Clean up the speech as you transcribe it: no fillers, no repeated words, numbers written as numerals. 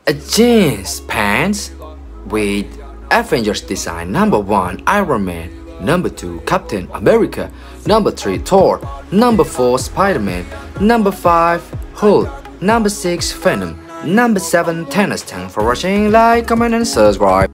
A jeans pants with Avengers design. Number 1 Iron Man, number 2 Captain America, number 3 Thor, number 4 Spider-Man, number 5 Hulk, number 6 Venom, number 7 Thanos. Thanks for watching, like, comment and subscribe.